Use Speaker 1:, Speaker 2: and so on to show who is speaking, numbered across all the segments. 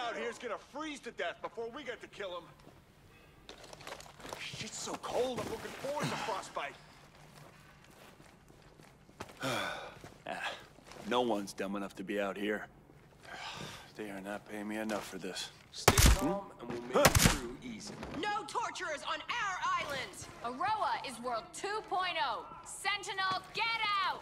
Speaker 1: out here's gonna freeze to death before we get to kill him. Shit's so cold, I'm looking forward to frostbite.
Speaker 2: No one's dumb enough to be out here. They are not paying me enough for this.
Speaker 3: Stay calm and we'll make it through easy.
Speaker 4: No torturers on our island!
Speaker 5: Auroa is World 2.0. Sentinel, get out!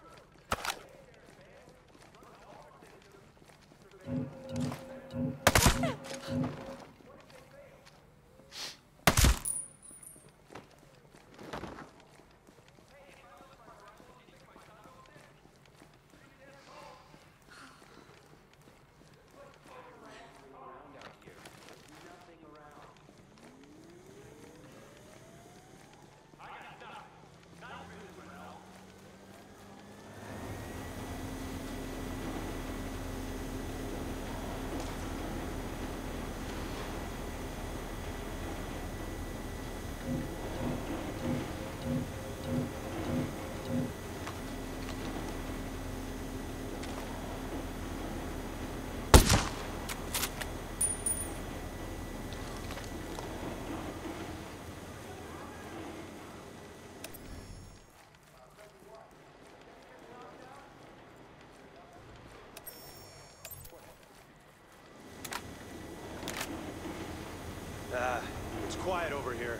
Speaker 1: It's quiet over here.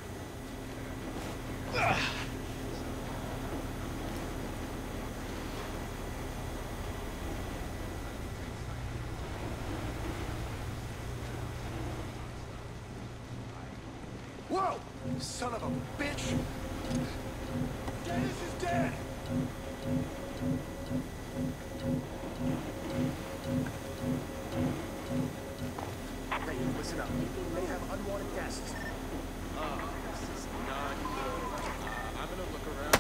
Speaker 1: Whoa! Son of a bitch! Dennis is dead! Hey, listen up. We may have unwanted guests.
Speaker 3: This is not good. I'm gonna look around.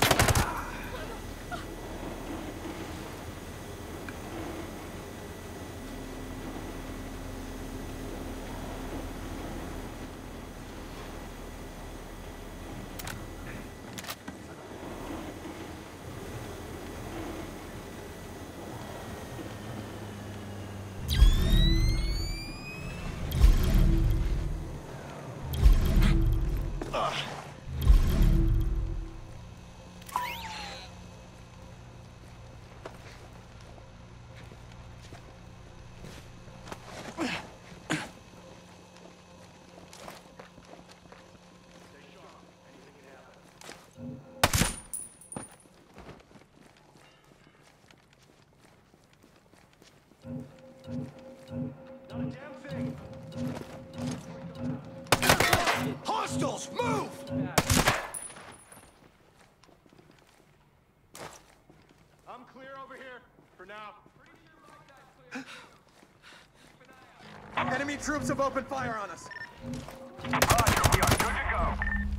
Speaker 1: Hostiles, move! I'm clear over here for now.
Speaker 6: Enemy troops have opened fire on us.
Speaker 1: Roger, we are good to go.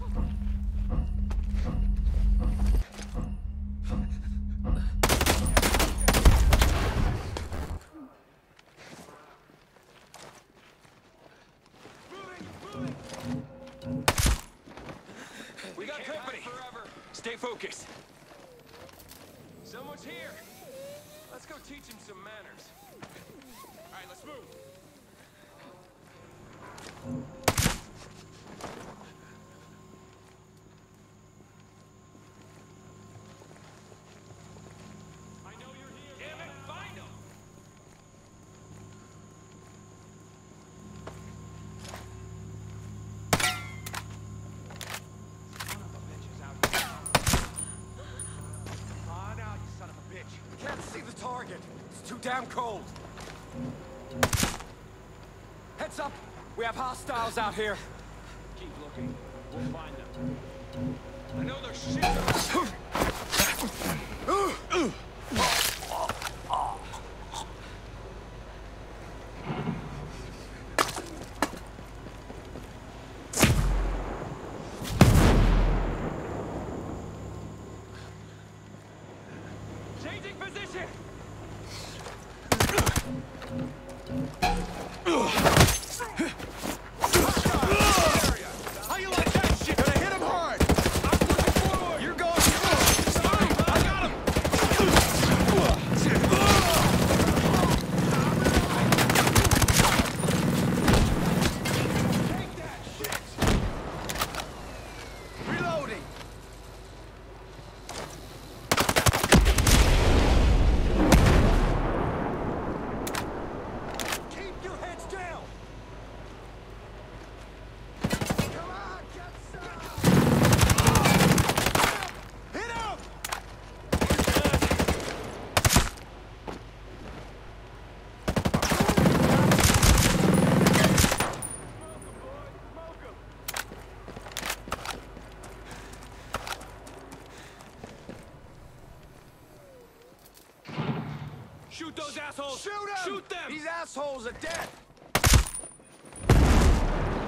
Speaker 3: We got company. Stay focused. Someone's here. Let's go teach him some manners. All right, let's move. I know you're here. Damn it, find him. Son of a bitch is out here.
Speaker 1: Come on out, you son of a bitch.
Speaker 6: Can't see the target. It's too damn cold. Heads up! We have hostiles out here.
Speaker 3: Keep looking. We'll find them. I know there's shit. Changing position.
Speaker 1: How you like that shit? Gonna hit him hard!
Speaker 3: I'm pushing forward.
Speaker 1: You're going. I got him!
Speaker 3: Shoot those assholes!
Speaker 1: Shoot him!
Speaker 3: Shoot them!
Speaker 1: These assholes are dead!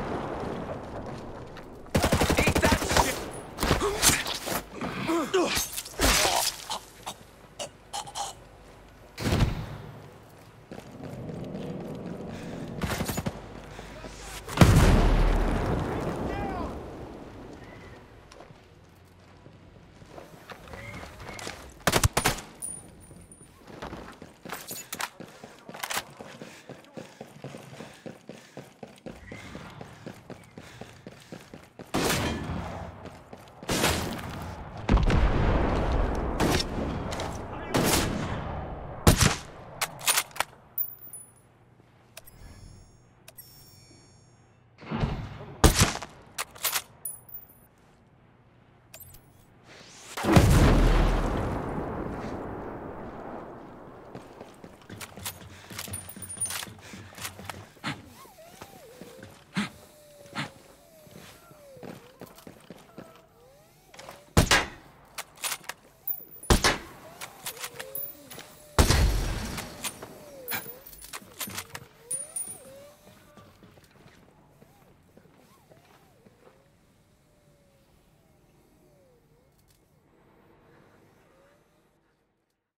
Speaker 1: Eat that shit!